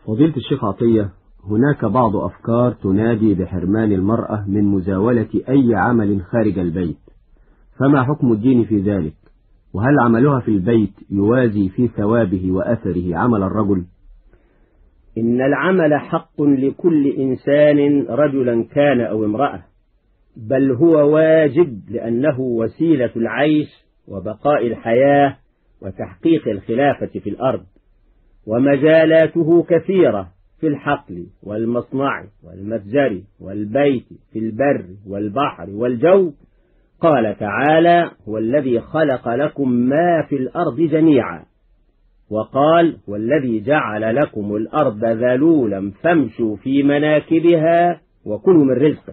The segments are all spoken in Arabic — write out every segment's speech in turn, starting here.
فضيلة الشيخ عطية، هناك بعض أفكار تنادي بحرمان المرأة من مزاولة أي عمل خارج البيت، فما حكم الدين في ذلك؟ وهل عملها في البيت يوازي في ثوابه وأثره عمل الرجل؟ إن العمل حق لكل إنسان رجلا كان أو امرأة، بل هو واجب لأنه وسيلة العيش وبقاء الحياة وتحقيق الخلافة في الأرض، ومجالاته كثيرة في الحقل والمصنع والمتجر والبيت، في البر والبحر والجو. قال تعالى: هو الذي خلق لكم ما في الأرض جميعا، وقال: هو الذي جعل لكم الأرض ذلولا فامشوا في مناكبها وكلوا من رزقه.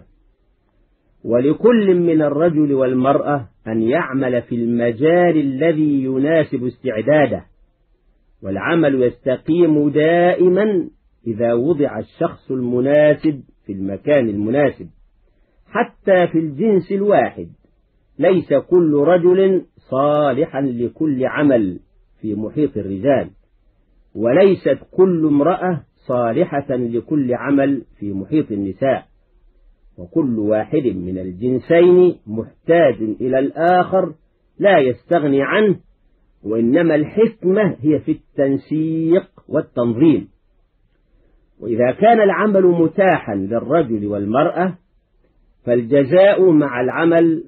ولكل من الرجل والمرأة أن يعمل في المجال الذي يناسب استعداده، والعمل يستقيم دائما إذا وضع الشخص المناسب في المكان المناسب. حتى في الجنس الواحد ليس كل رجل صالحا لكل عمل في محيط الرجال، وليست كل امرأة صالحة لكل عمل في محيط النساء، وكل واحد من الجنسين محتاج إلى الآخر لا يستغني عنه، وإنما الحكمة هي في التنسيق والتنظيم. وإذا كان العمل متاحا للرجل والمرأة فالجزاء مع العمل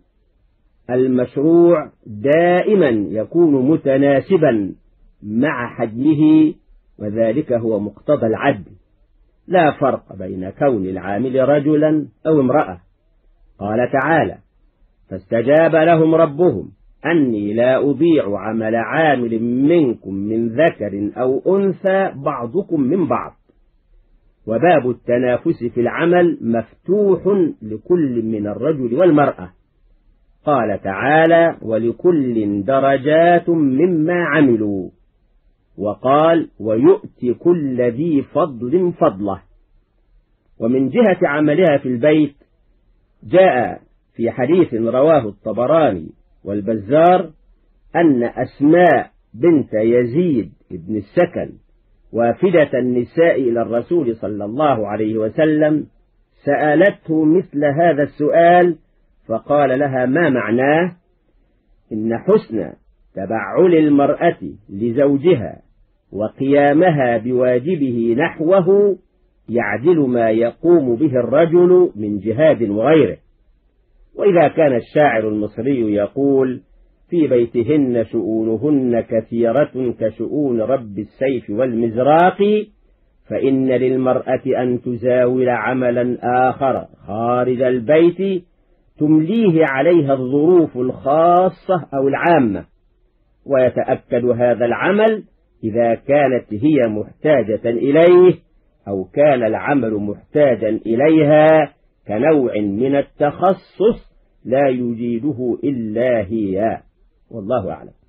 المشروع دائما يكون متناسبا مع حجمه، وذلك هو مقتضى العدل، لا فرق بين كون العامل رجلا أو امرأة. قال تعالى: فاستجاب لهم ربهم أني لا أضيع عمل عامل منكم من ذكر أو أنثى بعضكم من بعض. وباب التنافس في العمل مفتوح لكل من الرجل والمرأة. قال تعالى: ولكل درجات مما عملوا، وقال: ويؤتي كل ذي فضل فضله. ومن جهة عملها في البيت جاء في حديث رواه الطبراني والبزار أن أسماء بنت يزيد بن السكن وافدة النساء إلى الرسول صلى الله عليه وسلم سألته مثل هذا السؤال، فقال لها: ما معناه؟ إن حسن تبعل المرأة لزوجها وقيامها بواجبه نحوه يعدل ما يقوم به الرجل من جهاد وغيره. وإذا كان الشاعر المصري يقول: في بيتهن شؤونهن كثيرة كشؤون رب السيف والمزراق، فإن للمرأة أن تزاول عملا آخر خارج البيت تمليه عليها الظروف الخاصة أو العامة، ويتأكد هذا العمل إذا كانت هي محتاجة إليه أو كان العمل محتاجا إليها، كنوع من التخصص لا يجيده إلا هي، والله أعلم.